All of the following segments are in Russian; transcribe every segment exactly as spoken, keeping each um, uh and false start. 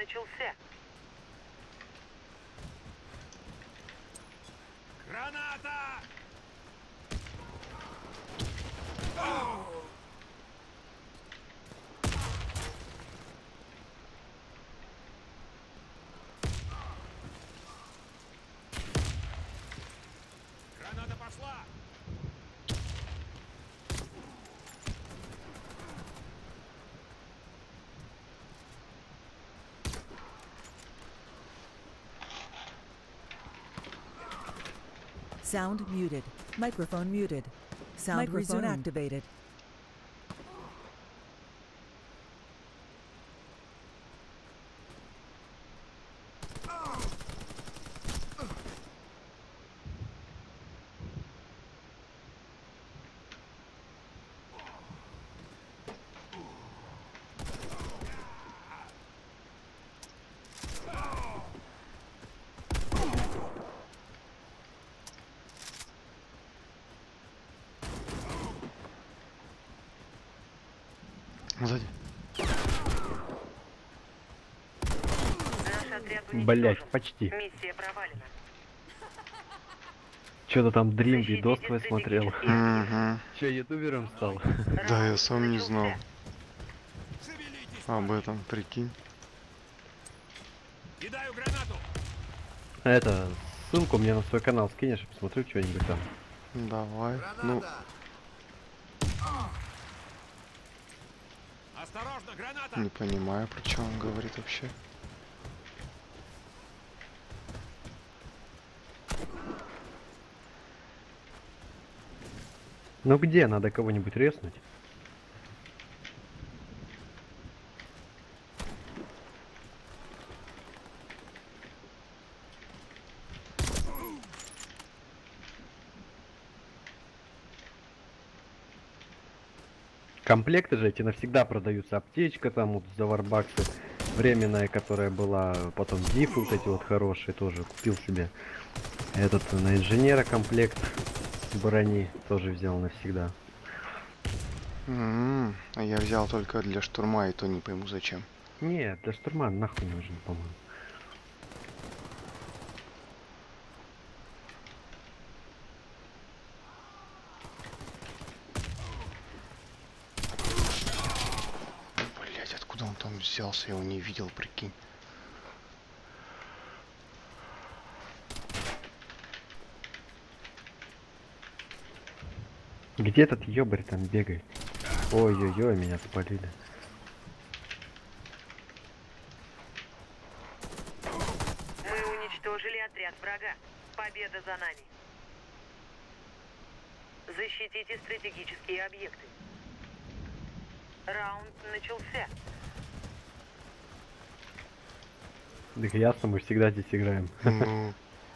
начался. Граната! Граната пошла! Sound muted. Microphone muted. Sound Microphone resumed. Activated. Сзади. Блять, почти. Миссия провалена. Что-то там Дрим видос твой смотрел. Угу. Че, ютубером стал? Да, я сам не знал об этом, прикинь. Кидаю гранату! Это, ссылку мне на свой канал скинешь, посмотрю что-нибудь там. Давай. Ну, Осторожно, граната! не понимаю, про что он говорит вообще. Ну где, надо кого-нибудь резнуть? Комплекты же эти навсегда продаются. Аптечка там вот за варбаксы. Временная, которая была. Потом дифы вот эти вот хорошие тоже. Купил себе. Этот на инженера комплект брони тоже взял навсегда. М-м, а я взял только для штурма, и то не пойму зачем. Нет, для штурма нахуй не нужен, по-моему. Блять, откуда он там взялся? Я его не видел, прикинь. Где этот ёбарь там бегает? Ой-ой-ой, меня спалили. Мы уничтожили отряд врага. Победа за нами. Защитите стратегические объекты. Раунд начался. Так ясно, мы всегда здесь играем. Ну,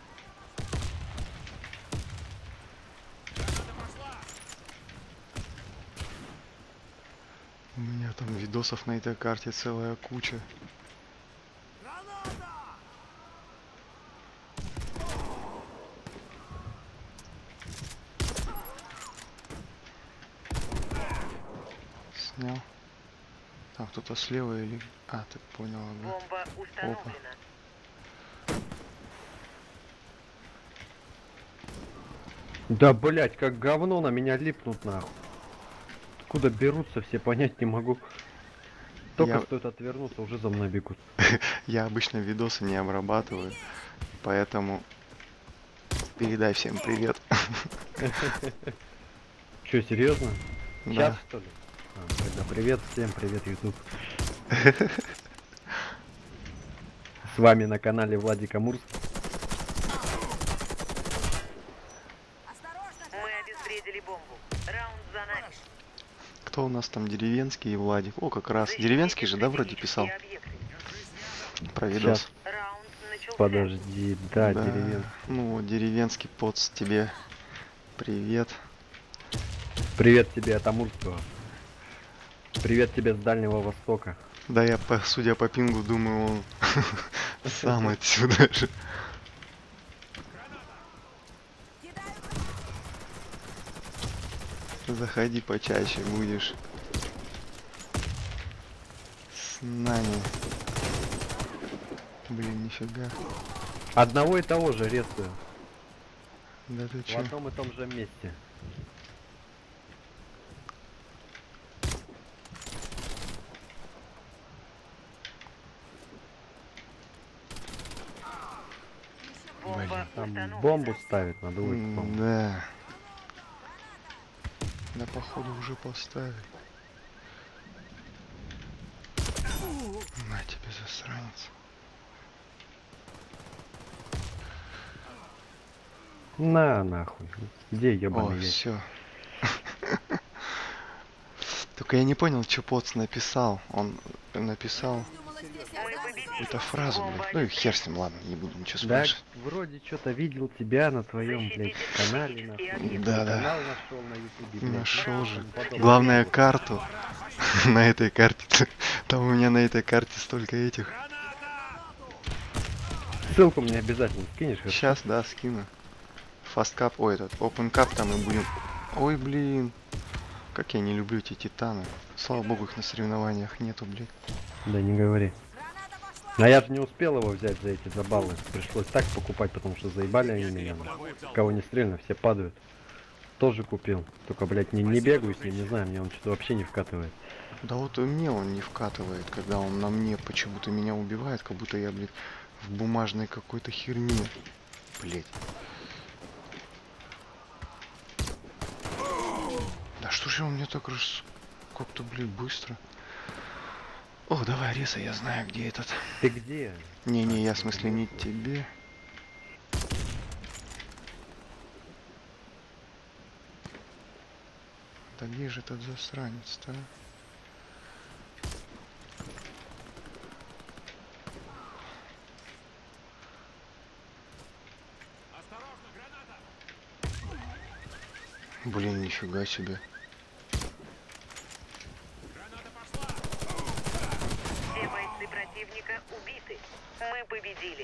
у меня там видосов на этой карте целая куча. Граната! Снял. Там кто-то слева или... А, ты понял, ага. Бомба установлена. Да, блять, как говно на меня липнут нахуй. Откуда берутся, все понять не могу. Только Я- стоит отвернуться, уже за мной бегут. Я обычно видосы не обрабатываю, поэтому передай всем привет. Че, серьезно? Да. Сейчас что ли? А, тогда привет всем, привет, YouTube. С вами на канале Владик Амурск. Мы обезвредили бомбу. Раунд за нами. Кто у нас там деревенский и Владик? О, как раз. Деревенский же, да, вроде писал про видос. Сейчас, Раунд начался. подожди, да, Да. деревен. Ну, вот, деревенский поц, тебе привет. Привет тебе от Амурского. Привет тебе с Дальнего Востока. Да, я, по, судя по пингу, думаю, он сам отсюда же. Заходи почаще, будешь с нами. Блин, нифига. Одного и того же резаю. Да ты В чё? одном и том же месте. Бомба Там установлена. бомбу ставить надо будет, М, по-моему. Да. Да, походу, уже поставили. На тебе, засранец. На нахуй. Где О, ебаный ящик? все. Только я не понял, что Поц написал. Он написал Мы победили. какую-то фразу, Бомба блядь. Ну и хер с ним, ладно, не буду ничего Да, спрашивать. вроде что-то видел тебя на твоем, блядь, Защитите канале, стратегические нахуй. объекты. Да, да. Канал нашел на ютубе, блядь. Нашел же. Потом- Главное, карту. На этой карте. Там у меня на этой карте столько этих. Граната! Ссылку мне обязательно скинешь, хорошо? Сейчас, да, скину. Фасткап, ой, этот, open cup там и будем. Ой, блин. Как я не люблю эти титаны. Слава богу, их на соревнованиях нету, блядь. Да не говори. А я же не успел его взять за эти забавы. Пришлось так покупать, потому что заебали они меня. нахуй. Кого не стрельно, все падают. Тоже купил. Только, блядь, не, не бегаю с ним, не знаю, мне он что-то вообще не вкатывает. Да вот и мне он не вкатывает, когда он на мне почему-то меня убивает, как будто я, блядь, в бумажной какой-то херне. Блядь. Да что же он мне так раз... Как-то, блядь, быстро. О, давай, Реса, я знаю, где этот. Ты где? Не-не, я в смысле не тебе. Да где же этот засранец-то? а? Осторожно, граната! Блин, нифига себе. Граната пошла! Все бойцы противника убиты. Мы победили.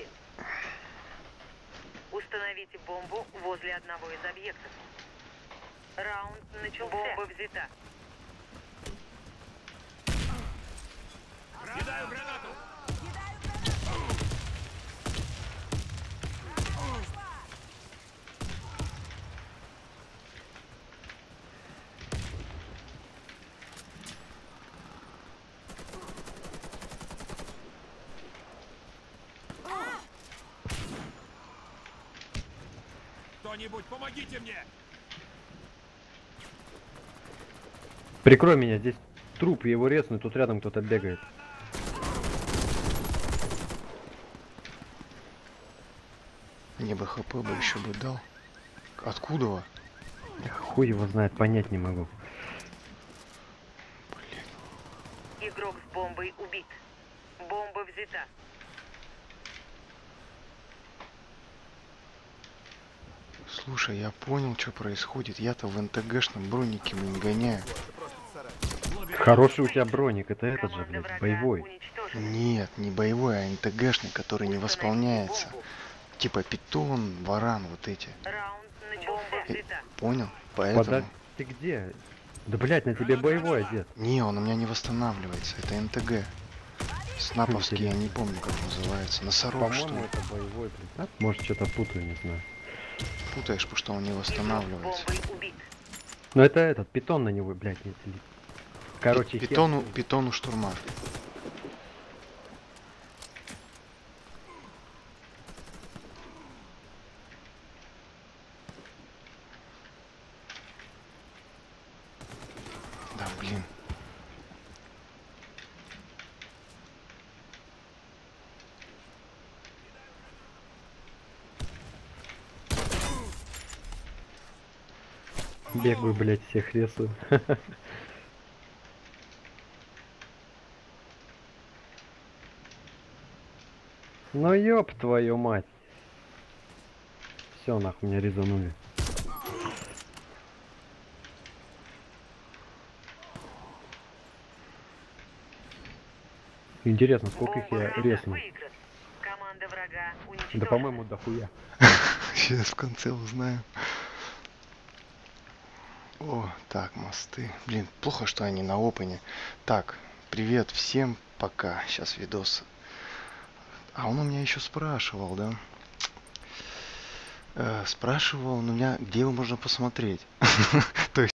Установите бомбу возле одного из объектов. Раунд начался. Бомба взята. Кидаю гранату! Кто-нибудь, помогите мне! Прикрой меня, здесь труп, его резну, тут рядом кто-то бегает. Мне бы хп бы еще бы дал. Откуда? Хуй его знает, понять не могу. Игрок с бомбой убит. Бомба взята. Слушай, я понял, что происходит. Я-то в НТГшном бронике, блин, гоняю. Хороший у тебя броник, это этот же, Команда блядь, врага боевой. уничтожена. Нет, не боевой, а НТГшный, который не Установите восполняется. бомбу. Типа питон, варан, вот эти. Раунд начался. Э, Взята. Понял? Поэтому... Подожди, ты где? Да, блядь, на тебе боевой одет. Не, он у меня не восстанавливается. Это НТГ. Снаповский, я не помню, как называется. Носорог, что По-моему, ли? это боевой, блядь. А? Может, что-то путаю, не знаю. Путаешь, потому что он не Игрок с восстанавливается. бомбой убит. Ну это этот, питон на него, блядь, не целит. Короче, Пи- хер питону, с ним. питону штурма. Да, блин. Бегаю, блядь, всех рисую. Ну ёб твою мать. Все, нахуй меня резанули. Интересно, сколько их Бомба я врага резнул? выиграна. Команда врага Да, уничтожена. по-моему, дохуя. Сейчас в конце узнаем. О, так, мосты. Блин, плохо, что они на опене. Так, привет всем, пока. Сейчас видос А он у меня еще спрашивал, да? Э, спрашивал он у меня, где его можно посмотреть. То есть